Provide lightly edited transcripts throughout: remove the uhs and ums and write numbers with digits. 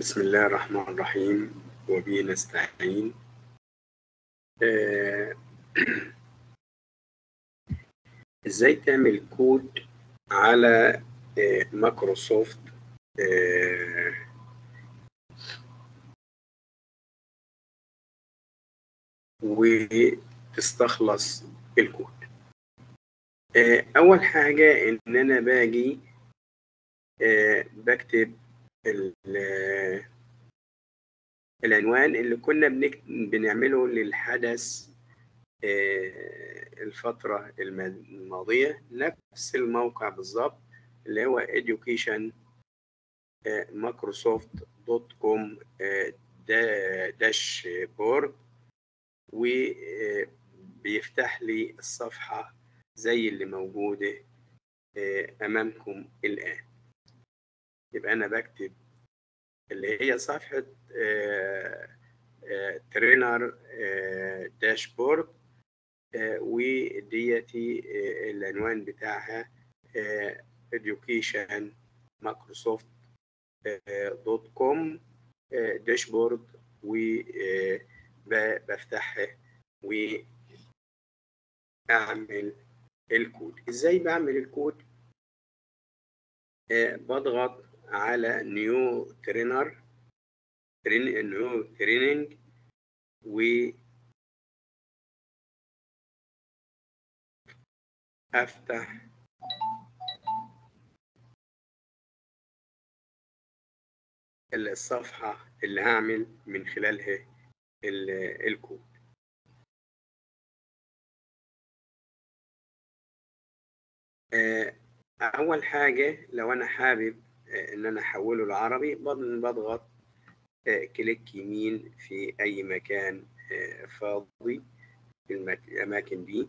بسم الله الرحمن الرحيم وبه نستعين. ازاي تعمل كود على مايكروسوفت وتستخلص الكود. اول حاجة ان انا باجي بكتب العنوان اللي كنا بنعمله للحدث الفترة الماضية، نفس الموقع بالظبط اللي هو education microsoft.com داشبورد، وبيفتح لي الصفحة زي اللي موجودة أمامكم الآن. يبقى أنا بكتب اللي هي صفحة ترينر داشبورد، وديتي العنوان بتاعها education microsoft.com داشبورد، وبفتحها وأعمل الكود. إزاي بعمل الكود؟ بضغط على نيو تريننج وأفتح الصفحة اللي هعمل من خلالها الكود. أول حاجة لو أنا حابب إن أنا أحوله لعربي، بضغط كليك يمين في أي مكان فاضي في الأماكن دي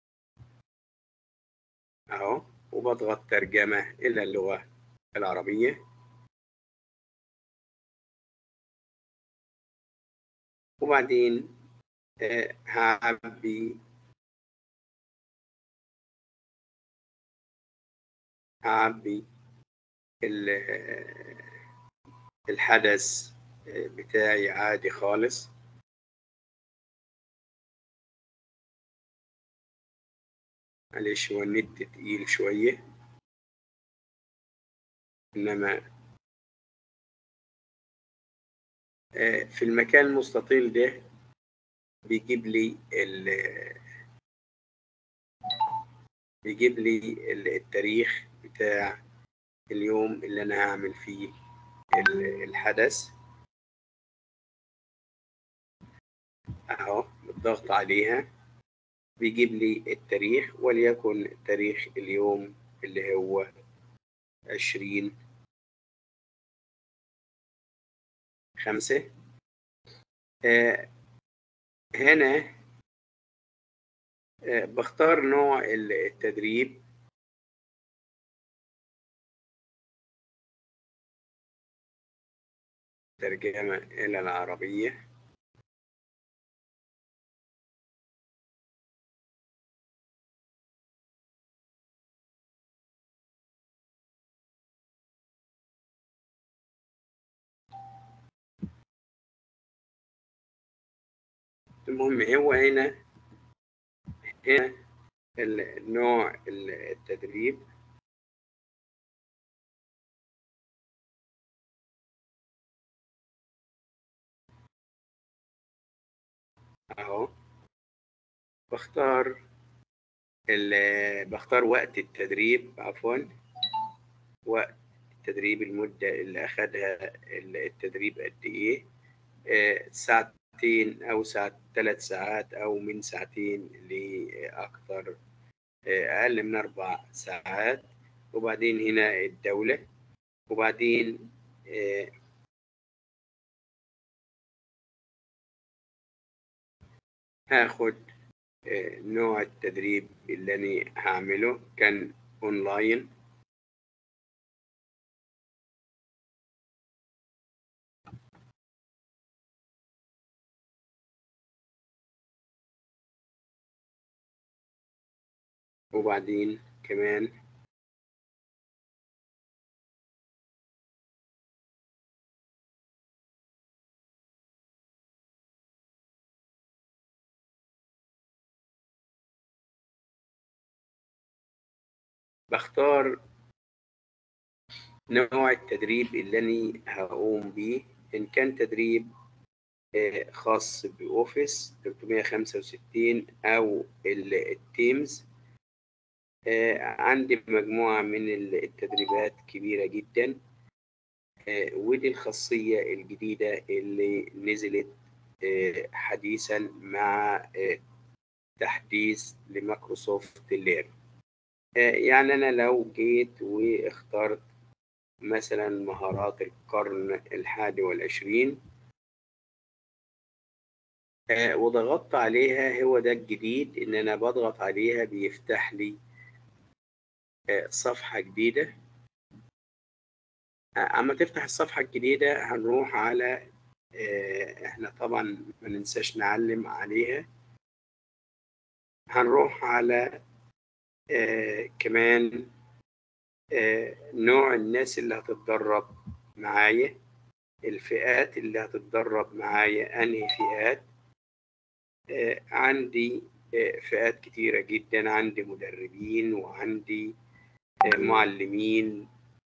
أهو، وبضغط ترجمة إلى اللغة العربية، وبعدين هعبي الحدث بتاعي عادي خالص. معلش هو النت تقيل شوية، إنما في المكان المستطيل ده بيجيب لي التاريخ بتاع اليوم اللي أنا هعمل فيه الحدث أهو. بالضغط عليها بيجيب لي التاريخ، وليكن تاريخ اليوم اللي هو 20/5. هنا بختار نوع التدريب، ترجمة إلى العربية، المهم هو هنا نوع التدريب أهو. بختار وقت التدريب، وقت التدريب، المدة اللي أخدها التدريب قد إيه، ساعتين أو 3 ساعات أو من ساعتين لأكثر، أقل من 4 ساعات. وبعدين هنا الدولة، وبعدين هاخد نوع التدريب اللي أنا هعمله، كان أونلاين. وبعدين كمان بختار نوع التدريب اللي أنا هقوم بيه، إن كان تدريب خاص بأوفيس 365 أو التيمز. عندي مجموعة من التدريبات كبيرة جدا، ودي الخاصية الجديدة اللي نزلت حديثا مع تحديث لمايكروسوفت ليرن. يعني أنا لو جيت واخترت مثلا مهارات القرن 21 وضغطت عليها، هو ده الجديد إن أنا بضغط عليها بيفتح لي صفحة جديدة. أما تفتح الصفحة الجديدة هنروح على إحنا طبعا ما ننساش نعلم عليها. هنروح على كمان نوع الناس اللي هتتدرب معايا، الفئات اللي هتتدرب معايا أنهي فئات. عندي فئات كتيرة جدا، عندي مدربين وعندي معلمين.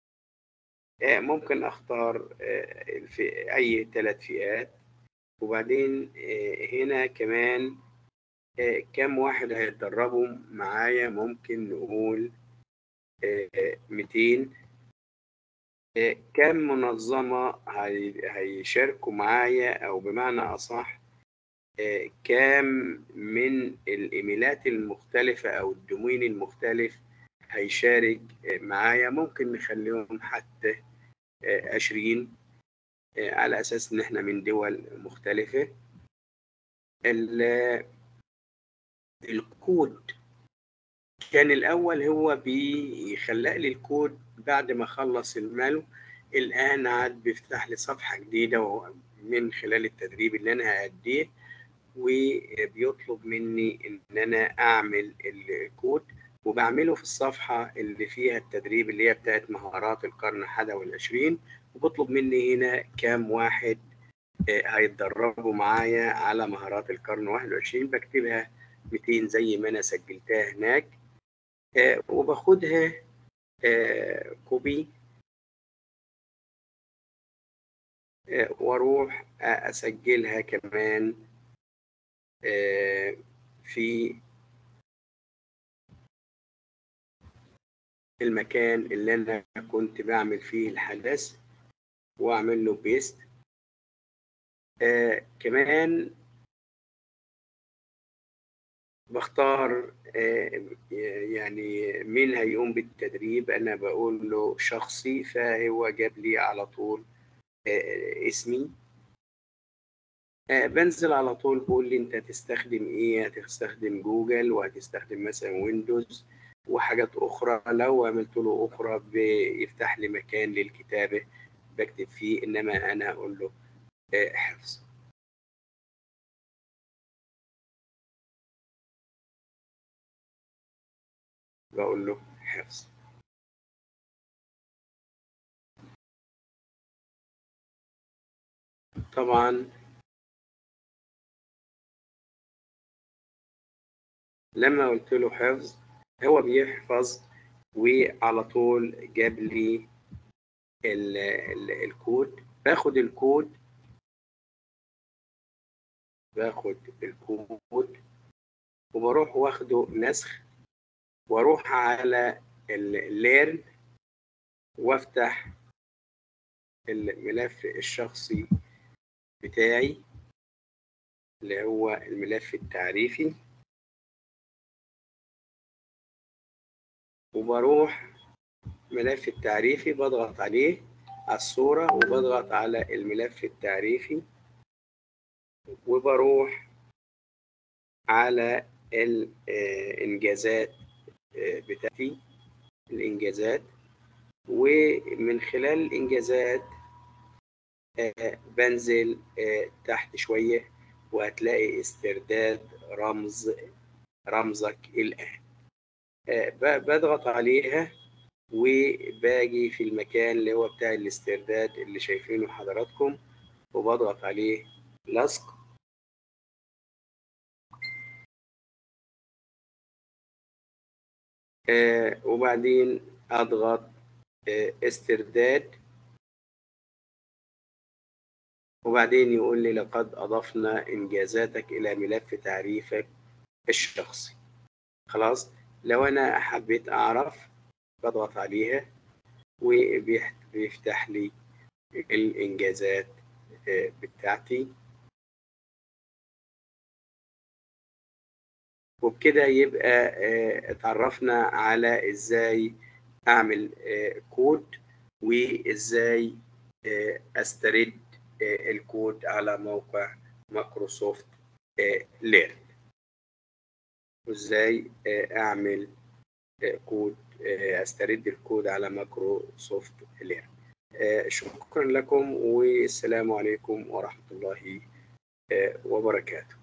ممكن أختار أي 3 فئات. وبعدين هنا كمان كم واحد هيتدربوا معايا، ممكن نقول 200. كم منظمة هيشاركوا معايا، أو بمعنى أصح كام من الإيميلات المختلفة أو الدومين المختلف هيشارك معايا. ممكن نخليهم حتى 20 على أساس إن إحنا من دول مختلفة. الكود كان الأول هو بيخلق لي الكود بعد ما أخلص الملو، الآن عاد بيفتح لي صفحة جديدة من خلال التدريب اللي أنا هأديه، وبيطلب مني إن أنا أعمل الكود، وبعمله في الصفحة اللي فيها التدريب اللي هي بتاعت مهارات القرن 21. وبطلب مني هنا كام واحد هيتدربوا معايا على مهارات القرن 21. بكتبها 200 زي ما أنا سجلتها هناك، وباخدها كوبي، واروح اسجلها كمان في المكان اللي انا كنت بعمل فيه الحدث، واعمل له بيست. كمان بختار يعني مين هيقوم بالتدريب. انا بقول له شخصي، فهو جاب لي على طول اسمي. بنزل على طول بقول لي انت هتستخدم ايه، هتستخدم جوجل وهتستخدم مثلا ويندوز وحاجات اخرى. لو عملت له اخرى بيفتح لي مكان للكتابة بكتب فيه، انما انا اقول له حفظ. بقول له حفظ. طبعا لما قلت له حفظ هو بيحفظ، وعلى طول جاب لي الكود. باخد الكود وبروح واخده نسخ، واروح على الليرن وافتح الملف الشخصي بتاعي اللي هو الملف التعريفي، وبروح ملف التعريفي بضغط عليه على الصورة، وبضغط على الملف التعريفي، وبروح على الإنجازات بتاعتي، الإنجازات. ومن خلال الإنجازات بنزل تحت شوية، وهتلاقي استرداد رمزك الآن. بضغط عليها، وباجي في المكان اللي هو بتاع الاسترداد اللي شايفينه حضراتكم، وبضغط عليه لصق. وبعدين أضغط استرداد، وبعدين يقول لي لقد أضفنا إنجازاتك إلى ملف تعريفك الشخصي. خلاص، لو أنا حبيت أعرف بضغط عليها وبيفتح لي الإنجازات بتاعتي. وبكده يبقى اتعرفنا على إزاي أعمل كود، وإزاي أسترد الكود على موقع مايكروسوفت ليرن، وإزاي أعمل كود أسترد الكود على مايكروسوفت ليرن. شكرا لكم، والسلام عليكم ورحمة الله وبركاته.